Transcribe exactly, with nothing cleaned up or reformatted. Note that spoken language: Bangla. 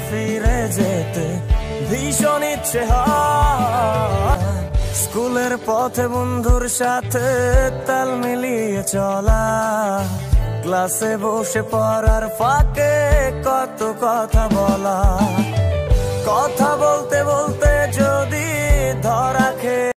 ফিরে যেতে ভীষণ ইচ্ছে হয়। স্কুলের পথে বন্ধুর সাথে তাল মিলিয়ে চলা, ক্লাসে বসে পড়ার ফাঁকে কত কথা বলা, কথা বলতে বলতে